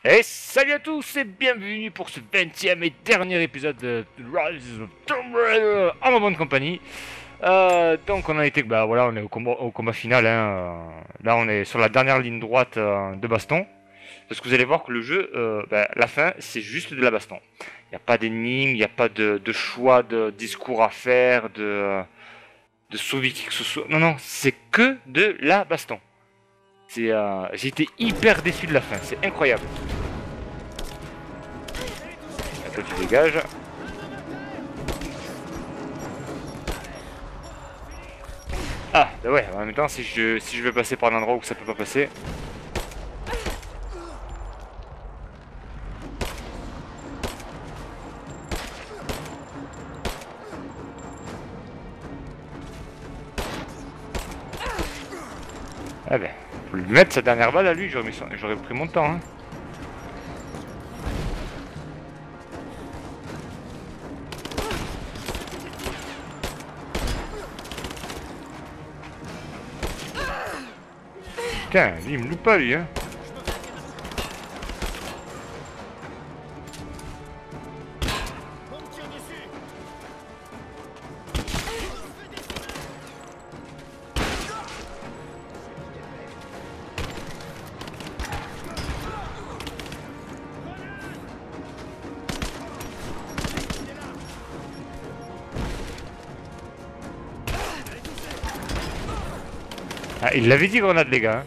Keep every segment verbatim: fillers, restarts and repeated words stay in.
Et salut à tous et bienvenue pour ce vingtième et dernier épisode de Rise of Tomb Raider en ma bonne compagnie. Euh, donc on a été, bah voilà, on est au combat, au combat final. Hein. Euh, Là on est sur la dernière ligne droite euh, de baston. Parce que vous allez voir que le jeu, euh, bah, la fin, c'est juste de la baston. Il n'y a pas d'énigmes, il n'y a pas de, de choix de discours à faire, de, de sauver qui que ce soit. Non, non, c'est que de la baston. C'est, euh, j'ai été hyper déçu de la fin, c'est incroyable. Toi tu dégages. Ah, bah ouais, en même temps, si je, si je veux passer par un endroit où ça peut pas passer. Ah ben, faut lui mettre sa dernière balle à lui, j'aurais, mis son- j'aurais pris mon temps. Hein. Putain, lui il me loupe pas lui. Hein. Ah, il l'avait dit grenade les gars. Hein.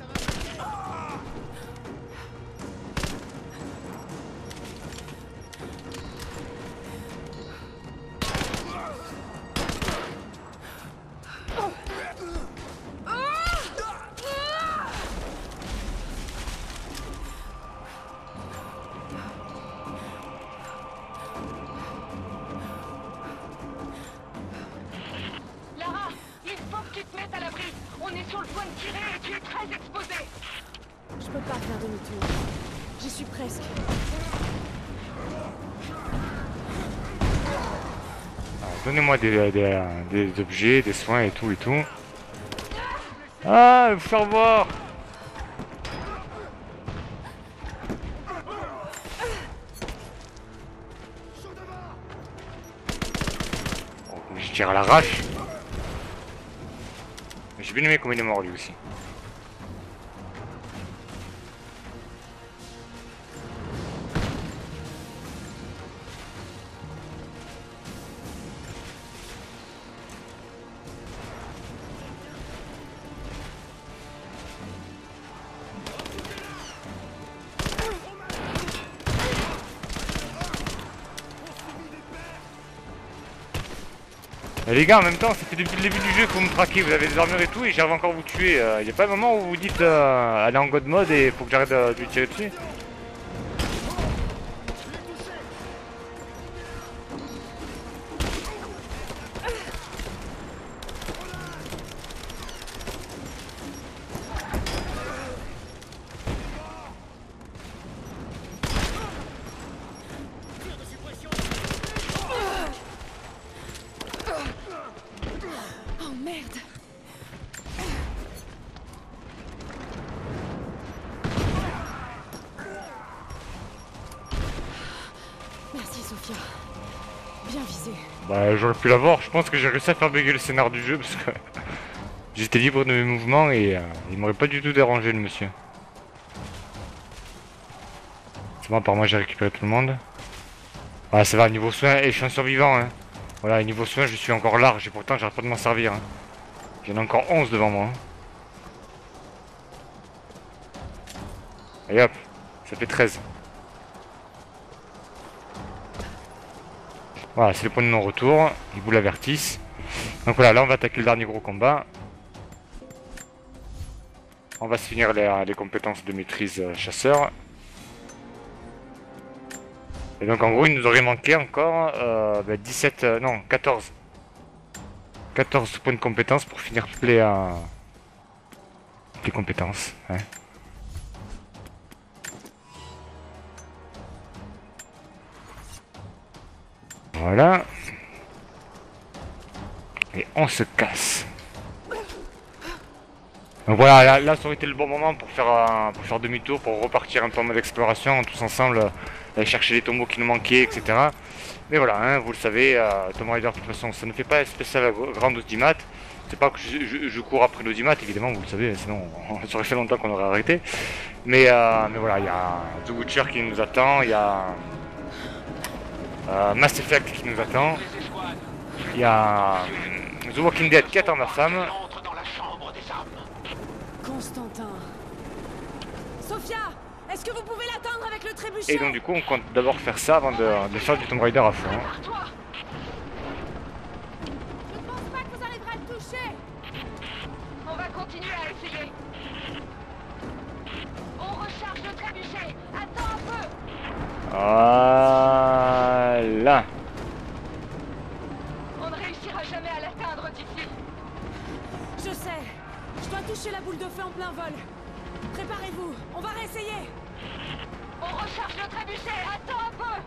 Lara, il faut que tu te mettes à l'abri. On est sur le point de tirer et tu es très exposé. Je peux pas faire demi-tour. J'y suis presque. Donnez-moi des, des, des objets, des soins et tout et tout. Ah, vous faire voir. Oh, mais je tire à l'arrache. J'ai bien aimé comment il est mort lui aussi. Mais les gars, en même temps, ça fait depuis le début du jeu que vous me traquez, vous avez des armures et tout, et j'arrive encore à vous tuer. Il euh, n'y a pas un moment où vous dites euh, allez en god mode et faut que j'arrête de, de lui tirer dessus. Oh merde! Merci Sophia. Bien visé. Bah j'aurais pu l'avoir, je pense que j'ai réussi à faire bugger le scénar du jeu parce que j'étais libre de mes mouvements et euh, il m'aurait pas du tout dérangé le monsieur. C'est bon, par moi j'ai récupéré tout le monde. Ah ça va, niveau soin, et je suis un survivant hein. Voilà, niveau soin je suis encore large et pourtant j'arrête pas de m'en servir. Hein. J'en ai encore onze devant moi. Hein. Et hop, ça fait treize. Voilà, c'est le point de non-retour, ils vous l'avertissent. Donc voilà, là on va attaquer le dernier gros combat. On va se finir les, les compétences de maîtrise euh, chasseur. Et donc en gros il nous aurait manqué encore euh, bah, dix-sept, euh, non quatorze. quatorze points de compétences pour finir toutes les, euh, toutes les compétences. Hein. Voilà. Et on se casse. Donc voilà, là, là ça aurait été le bon moment pour faire, euh, pour faire demi-tour, pour repartir un peu en mode exploration, tous ensemble, euh, aller chercher les tombeaux qui nous manquaient, et cetera. Mais voilà, hein, vous le savez, euh, Tomb Raider de toute façon ça ne fait pas spécial grande audimat. C'est pas que je, je, je cours après l'audimat, évidemment, vous le savez, sinon ça aurait fait longtemps qu'on aurait arrêté. Mais, euh, mais voilà, il y a The Witcher qui nous attend, il y a euh, Mass Effect qui nous attend, il y a euh, The Walking Dead qui attend ma femme. Constantin. Sophia, est-ce que vous pouvez l'atteindre avec le trébuchet? Et donc du coup on compte d'abord faire ça avant de, de faire du Tomb Raider à fond. Hein. Je ne pense pas que vous arriverez à le toucher. On va continuer à essayer. On recharge le trébuchet. Attends un peu. Voilà. On ne réussira jamais à l'atteindre d'ici. Je sais. Je dois toucher la boule de feu en plein vol. Préparez-vous, on va réessayer. On recharge le trébuchet. Attends un peu.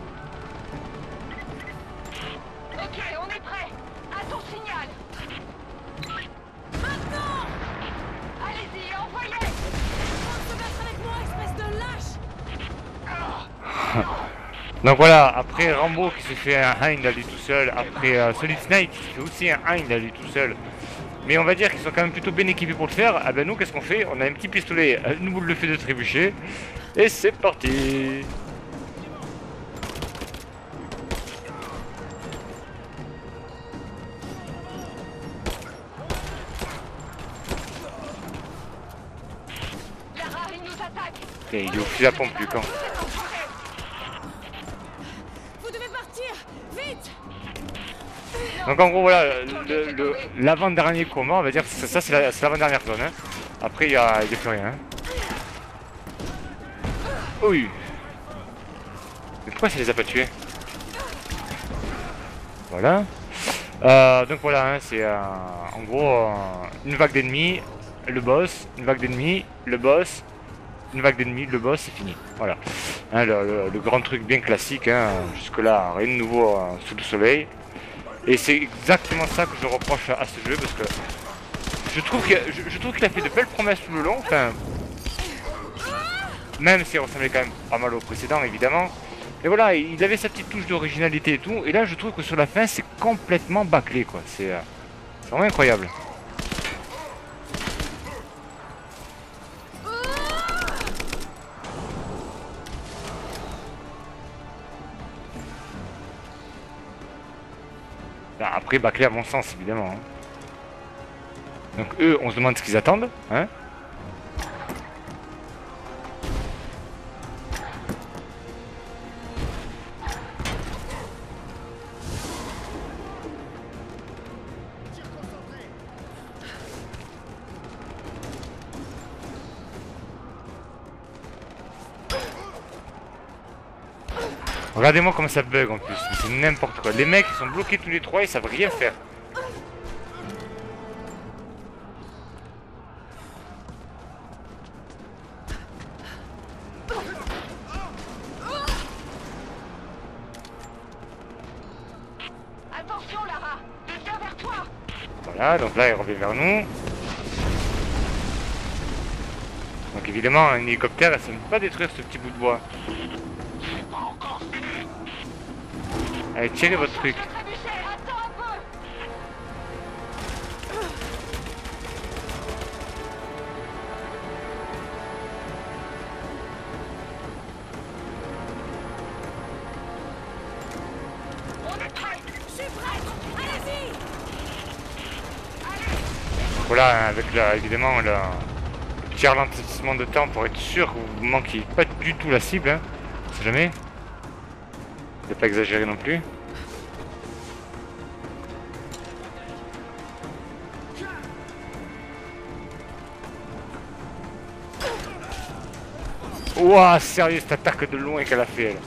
Ok, on est prêt. À ton signal. Maintenant! Allez-y, envoyez. Tente de se battre avec moi, espèce de lâche. Donc voilà, après Rambo qui se fait un hind à lui tout seul, après euh, Solid Snake qui se fait aussi un hind à lui tout seul. Mais on va dire qu'ils sont quand même plutôt bien équipés pour le faire. Ah ben nous qu'est-ce qu'on fait? On a un petit pistolet, une boule de feu de trébuchet. Et c'est parti. Lara, il nous attaque. Et il est au fil à pompe Lucan. Vous devez partir! Vite! Donc en gros voilà, le- le- l'avant-dernier combat, on va dire, ça, ça c'est la- c'est l'avant-dernière zone. Hein. Après il n'y a, y a plus rien. Hein. Oui. Mais pourquoi ça les a pas tués? Voilà. Euh, donc voilà, hein, c'est euh, en gros euh, une vague d'ennemis, le boss, une vague d'ennemis, le boss, une vague d'ennemis, le boss, c'est fini. Voilà. Hein, le, le- le grand truc bien classique, hein, jusque-là, rien de nouveau euh, sous le soleil. Et c'est exactement ça que je reproche à, à ce jeu parce que je trouve que je, je trouve qu'il a fait de belles promesses tout le long. Enfin, même si il ressemblait quand même pas mal au précédent, évidemment. Mais voilà, il avait sa petite touche d'originalité et tout. Et là, je trouve que sur la fin, c'est complètement bâclé, quoi. C'est euh, c'est vraiment incroyable. Enfin, après, bâclé à mon sens, évidemment. Hein. Donc eux, on se demande ce qu'ils attendent, hein. Regardez-moi comment ça bug en plus, c'est n'importe quoi. Les mecs ils sont bloqués tous les trois, ils savent rien faire. Attention, Lara. Il vient vers toi. Voilà, donc là il revient vers nous. Donc évidemment un hélicoptère, ça ne peut pas détruire ce petit bout de bois. Allez, tirez votre truc. Le trébuchet. Attends un peu. On est prêt. Je suis prête! Allez-y! Voilà, hein, avec là évidemment le petit ralentissement de temps pour être sûr que vous ne manquiez pas du tout la cible, hein. On sait jamais. Ne pas exagérer non plus. Ouah, sérieux cette attaque de loin qu'elle a fait elle.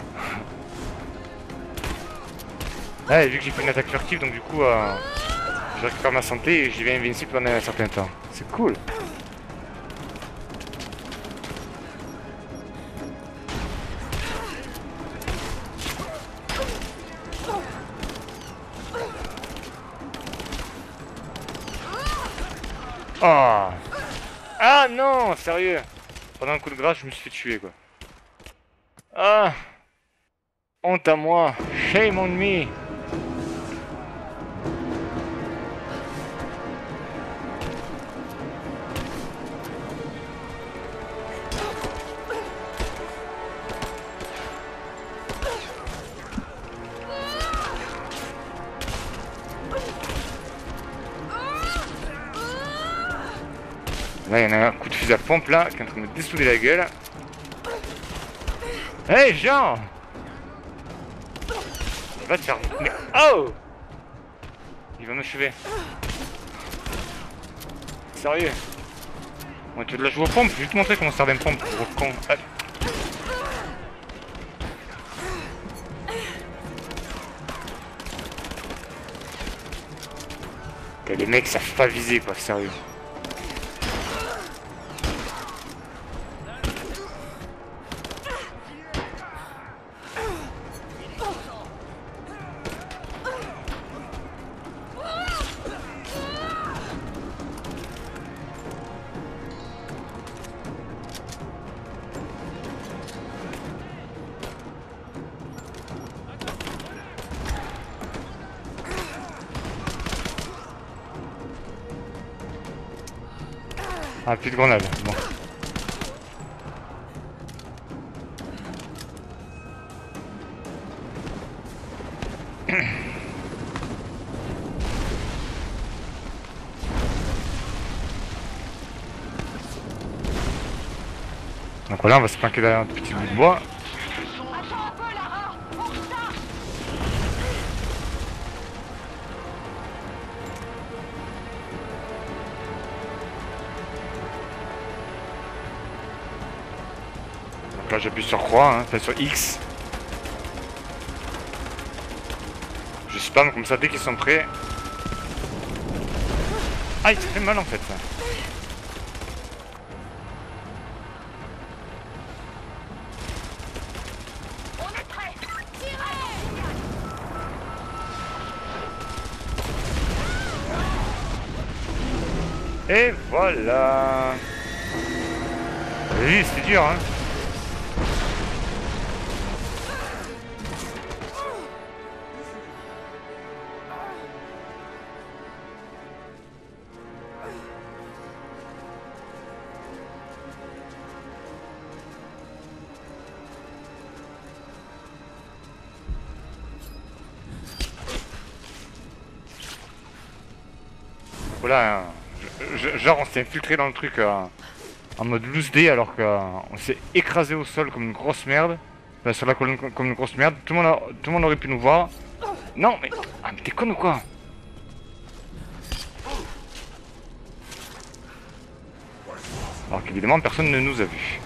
Ouais, vu que j'ai fait une attaque furtive, donc du coup euh, je récupère ma santé et j'y vais invincible pendant un certain temps. C'est cool. Oh, Ah non, sérieux. Pendant un coup de grâce, je me suis fait tuer quoi. Ah. Honte à moi. Shame on me. Là, il y en a un coup de fusil à pompe là qui est en train de me dessouder la gueule. Hey Jean! Il va te faire... Mais... Oh! Il va m'achever. Sérieux? Ouais, tu veux de la jouer aux pompes? Je vais te montrer comment ça sert d'une pompe, gros con. Ah. Les mecs savent pas viser quoi, sérieux. Ah, plus de grenades, bon. Donc voilà, on va se planquer derrière un petit bout de bois. Attends un peu, Lara. On restart. Donc là j'appuie sur croix, hein, enfin sur X. Je spam comme ça dès qu'ils sont prêts. Ah, il se fait mal en fait ça. On est prêt. Et voilà. Oui, c'est dur hein. Voilà, hein. je, je, genre on s'est infiltré dans le truc euh, en mode loose day alors qu'on euh, s'est écrasé au sol comme une grosse merde. Enfin, sur la colonne comme une grosse merde. Tout le monde, a, tout le monde aurait pu nous voir. Non mais, ah, mais t'es con ou quoi? Alors qu'évidemment personne ne nous a vus.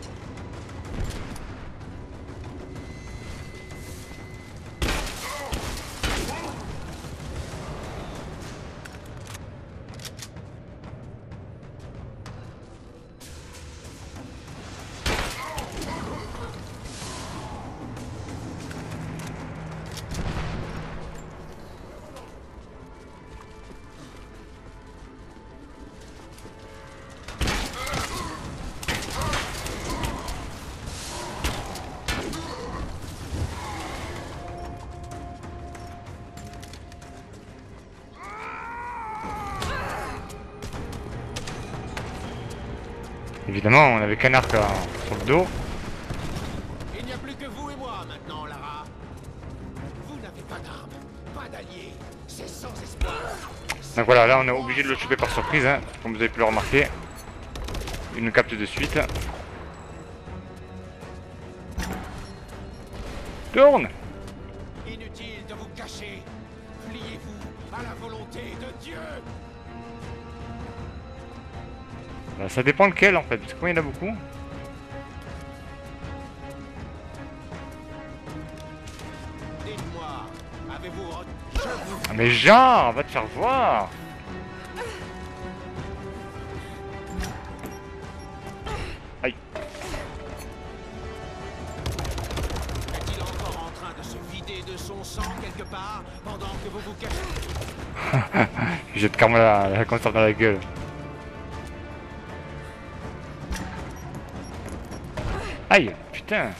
Évidemment, on avait qu'un arc euh, sur le dos. Il n'y a plus que vous et moi maintenant, Lara. Vous n'avez pas d'armes, pas d'alliés. C'est sans espoir. Donc voilà, là on est obligé de le choper par surprise, hein, comme vous avez pu le remarquer. Il nous capte de suite. Tourne! Inutile de vous cacher. Pliez-vous à la volonté de Dieu. Bah, ça dépend lequel en fait, parce que quand il y en a beaucoup. Dites-moi, avez-vous... Je vous... Ah mais genre, va te faire voir! Aïe! Est-il encore en train de se vider de son sang quelque part pendant que vous vous cachez? Je jette carrément la, la concert dans la gueule. Aïe, putain.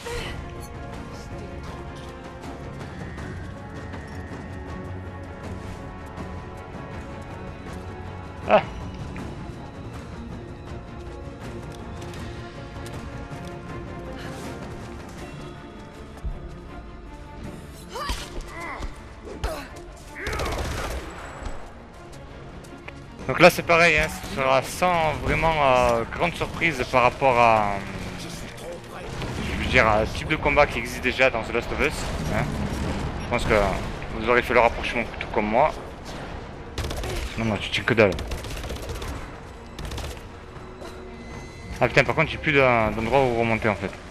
Ah. Donc là c'est pareil, hein, ce sera sans vraiment euh, grande surprise par rapport à, je veux dire, à un type de combat qui existe déjà dans The Last of Us. Hein. Je pense que vous aurez fait le rapprochement tout comme moi. Non, non, tu tiens que dalle. Ah putain, par contre j'ai plus d'endroit où remonter en fait.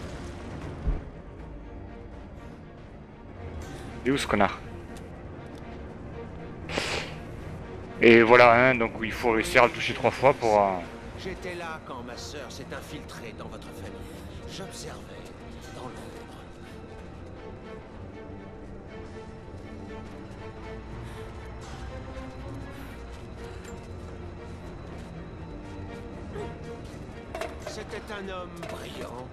Il est où ce connard? Et voilà, hein, donc il faut réussir à le toucher trois fois pour... Euh... J'étais là quand ma sœur s'est infiltrée dans votre famille. J'observais dans l'ombre. C'était un homme brillant.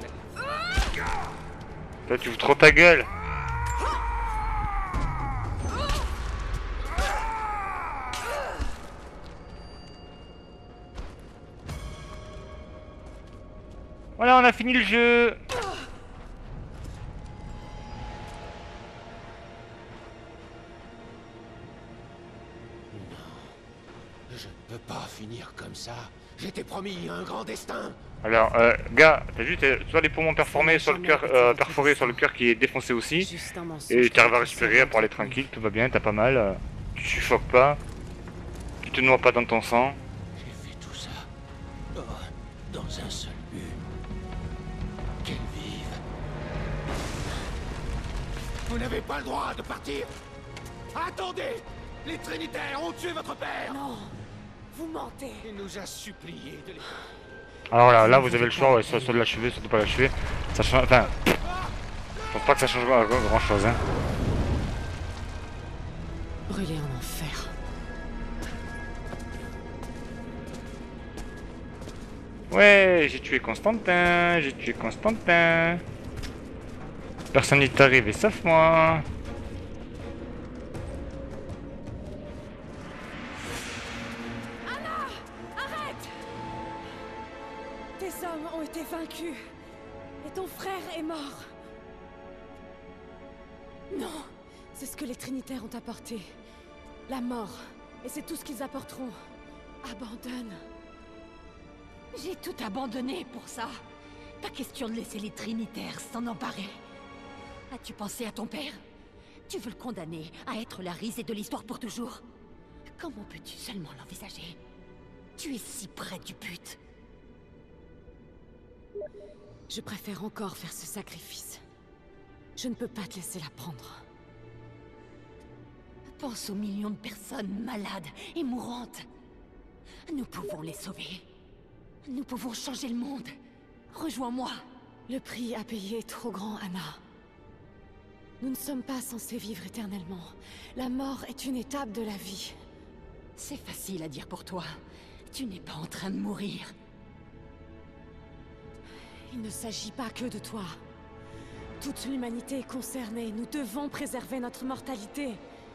Toi tu ouvres trop ta gueule. Voilà, on a fini le jeu. Non, je ne peux pas finir comme ça. J'étais promis un grand destin. Alors, euh, gars, t'as vu, t'as soit les poumons perforés, soit le cœur euh, perforé, soit le cœur qui est défoncé aussi. Et tu arrives à respirer pour aller tranquille, tout va bien, t'as pas mal. Euh, tu suffoques pas. Tu te noies pas dans ton sang. J'ai fait tout ça. Oh, dans un seul but. Qu'elle vive. Vous n'avez pas le droit de partir. Attendez! Les Trinitaires ont tué votre père. Non, vous mentez. Il nous a supplié de les... Alors là, là vous avez le choix, ouais, soit, soit de l'achever, soit de pas l'achever. Ça change... Enfin... Je pense pas que ça change grand chose, hein. Brûler en enfer. Ouais, j'ai tué Constantin, j'ai tué Constantin. Personne n'est arrivé sauf moi. Anna! Arrête! Tes hommes ont été vaincus. Et ton frère est mort. Non! C'est ce que les Trinitaires ont apporté. La mort. Et c'est tout ce qu'ils apporteront. Abandonne. J'ai tout abandonné pour ça. Pas question de laisser les Trinitaires s'en emparer. As-tu pensé à ton père? Tu veux le condamner à être la risée de l'histoire pour toujours? Comment peux-tu seulement l'envisager? Tu es si près du but. Je préfère encore faire ce sacrifice. Je ne peux pas te laisser la prendre. Pense aux millions de personnes malades et mourantes. Nous pouvons les sauver. Nous pouvons changer le monde. Rejoins-moi. Le prix à payer est trop grand, Anna. Nous ne sommes pas censés vivre éternellement. La mort est une étape de la vie. C'est facile à dire pour toi. Tu n'es pas en train de mourir. Il ne s'agit pas que de toi. Toute l'humanité est concernée. Nous devons préserver notre mortalité.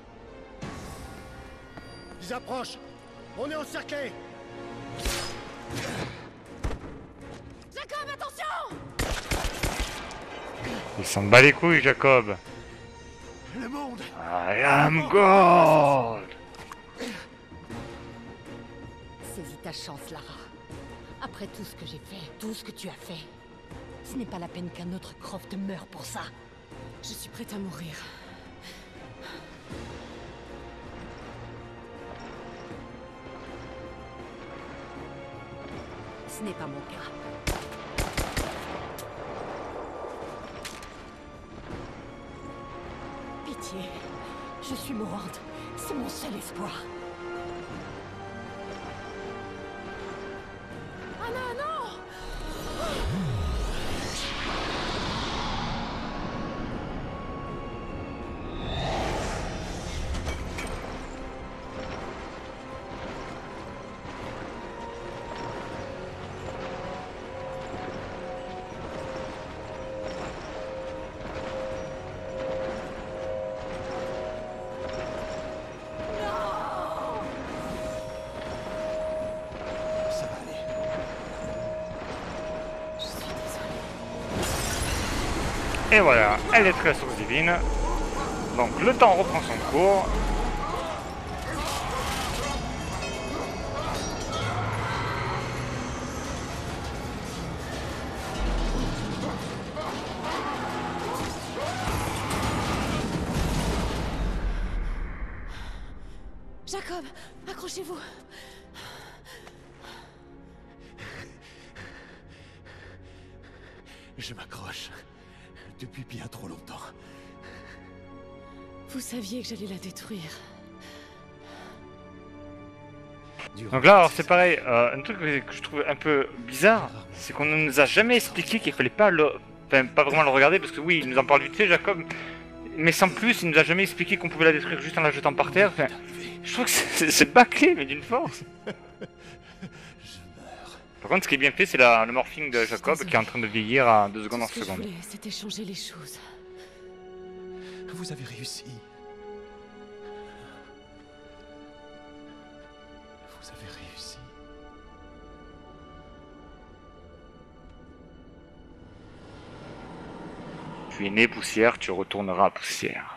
Ils approchent. On est encerclés. Jacob, attention! Il s'en bat les couilles, Jacob. Le monde. I am God. Saisis ta chance, Lara. Après tout ce que j'ai fait, tout ce que tu as fait, ce n'est pas la peine qu'un autre Croft meure pour ça. Je suis prête à mourir. Ce n'est pas mon cas. Pitié, je suis mourante. C'est mon seul espoir. Anna, non! Et voilà, elle détruit la source divine. Donc le temps reprend son cours. Jacob, accrochez-vous. Je m'accroche. Depuis bien trop longtemps. Vous saviez que j'allais la détruire. Donc là, alors c'est pareil, euh, un truc que je trouve un peu bizarre, c'est qu'on ne nous a jamais expliqué qu'il fallait pas le... Enfin, pas vraiment le regarder, parce que oui, il nous en parle vite fait, Jacob, mais sans plus, il nous a jamais expliqué qu'on pouvait la détruire juste en la jetant par terre. Enfin, je trouve que c'est bâclé, mais d'une force. Par contre, ce qui est bien fait, c'est le morphing de Jacob qui est en train de vieillir à deux secondes en Tout ce que seconde. je voulais, c'était changer les choses. Vous avez réussi. Vous avez réussi. Tu es né poussière, tu retourneras poussière.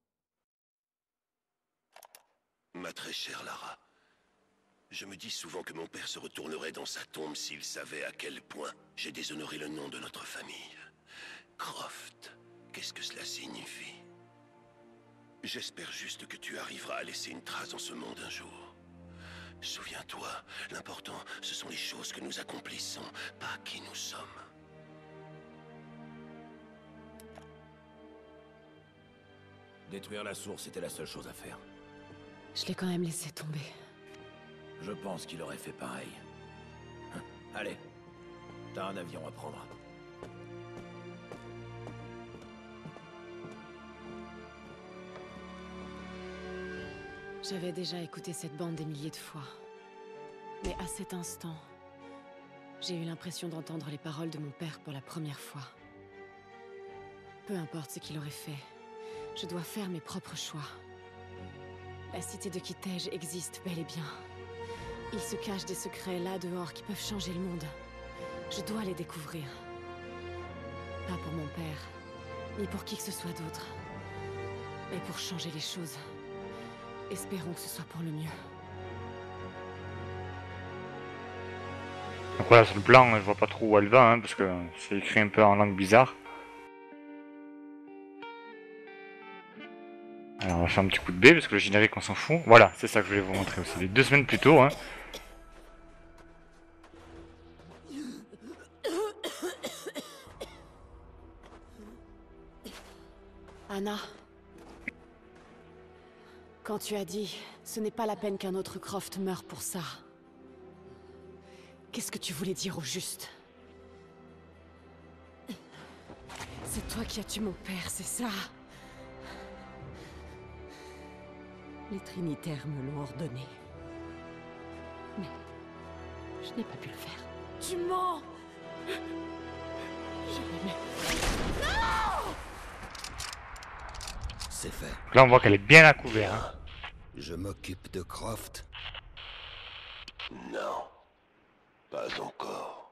Ma très chère Lara, je me dis souvent que mon père se retournerait dans sa tombe s'il savait à quel point j'ai déshonoré le nom de notre famille. Croft, qu'est-ce que cela signifie? J'espère juste que tu arriveras à laisser une trace dans ce monde un jour. Souviens-toi, l'important, ce sont les choses que nous accomplissons, pas qui nous sommes. Détruire la source était la seule chose à faire. Je l'ai quand même laissé tomber. Je pense qu'il aurait fait pareil. Hein, allez, t'as un avion à prendre. J'avais déjà écouté cette bande des milliers de fois. Mais à cet instant, j'ai eu l'impression d'entendre les paroles de mon père pour la première fois. Peu importe ce qu'il aurait fait, je dois faire mes propres choix. La cité de Kitej existe bel et bien. Il se cache des secrets là dehors qui peuvent changer le monde. Je dois les découvrir. Pas pour mon père, ni pour qui que ce soit d'autre. Mais pour changer les choses. Espérons que ce soit pour le mieux. Donc voilà, sur le plan, je vois pas trop où elle va, hein, parce que c'est écrit un peu en langue bizarre. Alors on va faire un petit coup de B, parce que le générique on s'en fout. Voilà, c'est ça que je voulais vous montrer aussi, les deux semaines plus tôt. Hein. Anna, quand tu as dit « ce n'est pas la peine qu'un autre Croft meure pour ça », qu'est-ce que tu voulais dire au juste? C'est toi qui as tué mon père, c'est ça? Les Trinitaires me l'ont ordonné. Mais je n'ai pas pu le faire. Tu mens! Je l'aimais. C'est fait. Là on voit qu'elle est bien à couvert. Hein. Je m'occupe de Croft. Non, pas encore.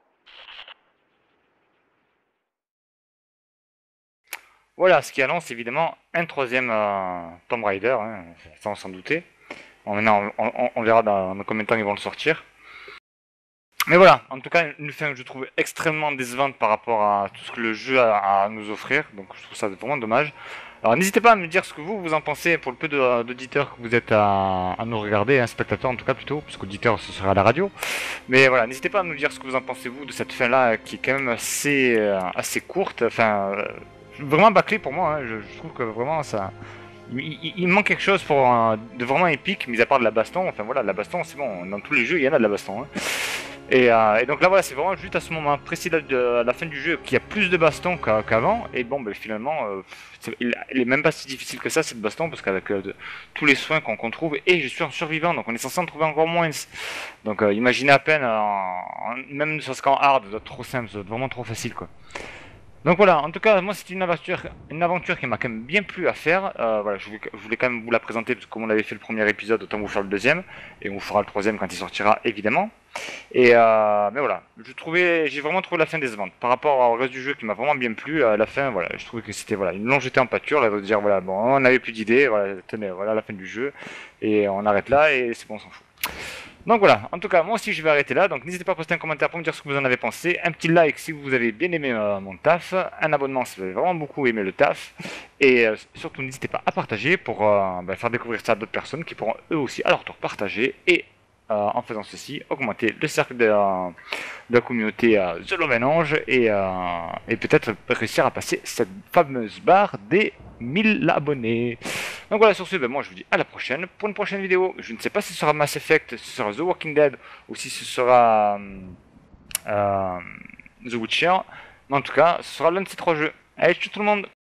Voilà, ce qui annonce évidemment un troisième euh, Tomb Raider, hein, sans s'en douter. Bon, maintenant, on, on, on verra dans, dans combien de temps ils vont le sortir. Mais voilà, en tout cas, une fin que je trouve extrêmement décevante par rapport à tout ce que le jeu a à nous offrir. Donc je trouve ça vraiment dommage. Alors n'hésitez pas à me dire ce que vous, vous en pensez pour le peu d'auditeurs que vous êtes à, à nous regarder, hein, spectateurs en tout cas plutôt, parce qu'auditeur ce sera à la radio. Mais voilà, n'hizitez pas à nous dire ce que vous en pensez vous de cette fin-là qui est quand même assez, euh, assez courte. Enfin, euh, vraiment bâclée pour moi, hein. je, je trouve que vraiment ça... Il, il, il manque quelque chose pour euh, de vraiment épique, mis à part de la baston. Enfin voilà, de la baston c'est bon, dans tous les jeux il y en a de la baston. Hein. Et, euh, et donc là voilà, c'est vraiment juste à ce moment précis de, de la fin du jeu qu'il y a plus de baston qu'avant. Et bon, ben, finalement, euh, est, il, il est même pas si difficile que ça cette baston, parce qu'avec euh, tous les soins qu'on qu'on trouve, et je suis un survivant, donc on est censé en trouver encore moins. Donc euh, imaginez à peine, euh, en, même sur ce qu'en hard, ça doit être trop simple, ça doit être vraiment trop facile quoi. Donc voilà, en tout cas, moi c'est une aventure, une aventure qui m'a quand même bien plu à faire. Euh, voilà, je voulais, je voulais quand même vous la présenter, parce que comme on avait fait le premier épisode, autant vous faire le deuxième, et on vous fera le troisième quand il sortira évidemment. Et euh, mais voilà, je trouvais, j'ai vraiment trouvé la fin décevante par rapport au reste du jeu qui m'a vraiment bien plu. À la fin, voilà, je trouvais que c'était voilà, ils l'ont jeté en pâture, là, de dire voilà, bon, on n'avait plus d'idées, voilà, tenez, voilà la fin du jeu et on arrête là et c'est bon, on s'en fout. Donc voilà, en tout cas, moi aussi je vais arrêter là. Donc n'hésitez pas à poster un commentaire pour me dire ce que vous en avez pensé. Un petit like si vous avez bien aimé euh, mon taf. Un abonnement si vous avez vraiment beaucoup aimé le taf. Et euh, surtout n'hésitez pas à partager pour euh, bah, faire découvrir ça à d'autres personnes qui pourront eux aussi à leur tour partager. Et euh, en faisant ceci, augmenter le cercle de, euh, de la communauté euh, The Love and Ange. Et, euh, et peut-être réussir à passer cette fameuse barre des mille abonnés. Donc voilà, sur ce, ben moi je vous dis à la prochaine pour une prochaine vidéo. Je ne sais pas si ce sera Mass Effect, si ce sera The Walking Dead ou si ce sera euh, The Witcher. Mais en tout cas, ce sera l'un de ces trois jeux. Allez, ciao tout le monde!